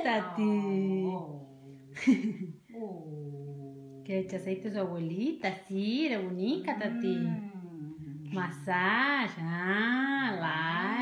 Tati. Oh. Oh. Que le echa aceite a su abuelita. Sí, era bonita, Tati. Masaje. Ah,